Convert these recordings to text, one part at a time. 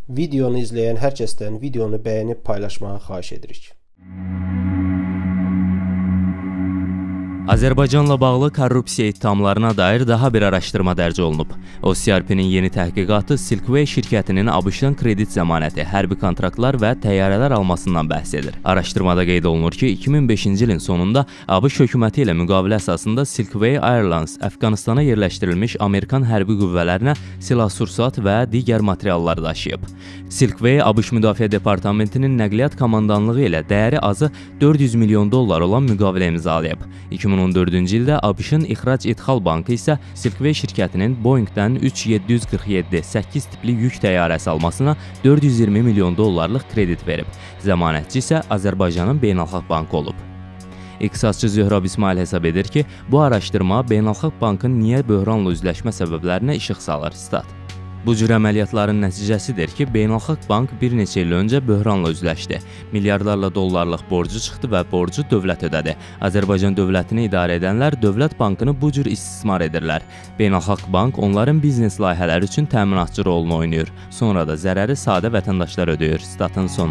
Videonu izləyən hər kəsdən videonu bəyənib paylaşmağı xahiş edirik. Azərbaycanla bağlı korrupsiya ittihamlarına dair daha bir araşdırma dərc olunub. OCRP-nin yeni təhqiqatı Silkway şirkətinin ABŞ-dan kredit zəmanəti, hərbi kontraktlar və təyyarələr almasından bəhs edir. Araşdırmada qeyd olunur ki, 2005-ci ilin sonunda ABŞ hökuməti ilə müqavilə əsasında Silkway Airlines Əfqanistana yerləşdirilmiş Amerikan hərbi qüvvələrinə silah-sursat və digər materiallar daşıyıb. Silkway ABŞ Müdafiə Departamentinin nəqliyyat komandanlığı ilə dəyəri azı $400 milyon olan müqavilə imzalayıb. 2014-cü ildə ABŞ-ın İxrac-İdxal Bankı isə Silkway şirkətinin Boeing-dən 737-8 tipli yük təyyarəsi almasına $420 milyon kredit verib. Zəmanətçi isə Azərbaycanın Beynəlxalq Bankı olub. İqtisadçı Zöhrab İsmail hesab edir ki, bu araşdırma Beynəlxalq Bankın niyə böhranla üzləşmə səbəblərinə işıq salır. Stat. Bu cür əməliyyatların nəticəsidir ki, Beynəlxalq Bank bir neçə il öncə böhranla üzləşdi. Milyardlarla dollarlıq borcu çıxdı və borcu dövlət ödədi. Azərbaycan dövlətini idarə edənlər Dövlət Bankını bu cür istismar edirlər. Beynəlxalq Bank onların biznes layihələri üçün təminatçı rolunu oynayır. Sonra da zərəri sadə vətəndaşlar ödəyir. Statın sonu.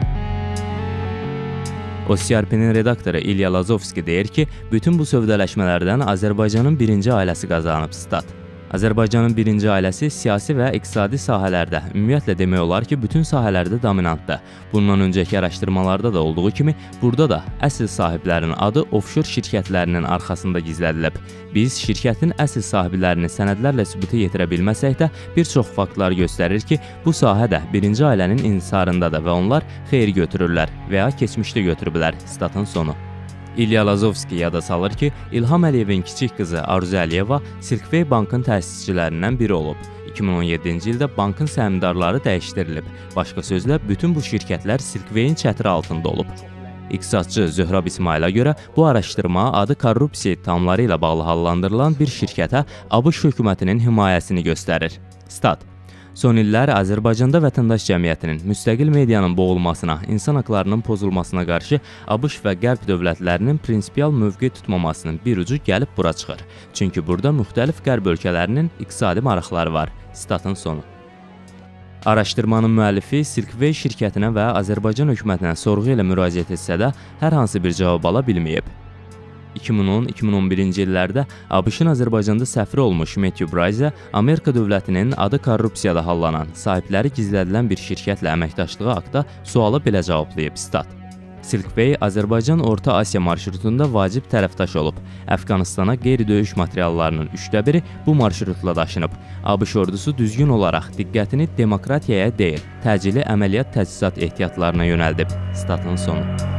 OCRP-nin redaktoru İlya Lazovski deyir ki, bütün bu sövdələşmələrdən Azərbaycanın birinci ailəsi qazanıb. Stat. Azərbaycanın birinci ailəsi siyasi və iqtisadi sahələrdə, ümumiyyətlə demək olar ki, bütün sahələrdə dominantdır. Bundan öncəki araşdırmalarda da olduğu kimi, burada da əsl sahiblərinin adı offshore şirkətlərinin arxasında gizlədilib. Biz şirkətin əsl sahiblərini sənədlərlə sübuta yetirə bilməsək də, bir çox faktlar göstərir ki, bu sahə də birinci ailənin inhisarındadır və onlar xeyir götürürlər və ya keçmişdə götürüblər. Statın sonu. İlya Lazovski yada salır ki, İlham Əliyevin kiçik qızı Arzu Əliyeva Silkway Bankın təsisçilərindən biri olub. 2017-ci ildə bankın səhmdarları dəyişdirilib. Başqa sözlə, bütün bu şirkətlər Silkway'in çətiri altında olub. İqtisadçı Zöhrab İsmailə görə bu araşdırma adı korrupsiya ittihamları ilə bağlı hallandırılan bir şirkətə ABŞ hökumətinin himayəsini göstərir. Stat. Son illər Azərbaycanda vətəndaş cəmiyyətinin müstəqil medianın boğulmasına, insan haqlarının pozulmasına qarşı ABŞ və Qərb dövlətlərinin prinsipial mövqe tutmamasının bir ucu gəlib bura çıxır. Çünki burada müxtəlif Qərb ölkələrinin iqtisadi maraqları var. Statın sonu. Araşdırmanın müəllifi Silkway şirkətinə və Azərbaycan hökumətinə sorğu ilə müraciət etsə də hər hansı bir cavab ala bilməyib. 2010-2011-ci illərdə ABŞ-ın Azərbaycanda səfiri olmuş Matthew Bryce Amerika dövlətinin adı korrupsiyada hallanan, sahibləri gizlədilən bir şirkətlə əməkdaşlığı haqda suala belə cavablayıb. Stat. Silkway Azərbaycan Orta Asiya marşrutunda vacib tərəfdaş olub. Əfqanistana qeyri-döyüş materiallarının 1/3 bu marşrutla daşınıb. ABŞ ordusu düzgün olaraq diqqətini demokratiyaya deyil, təcili əməliyyat təchizat ehtiyatlarına yönəldib. Statın sonu.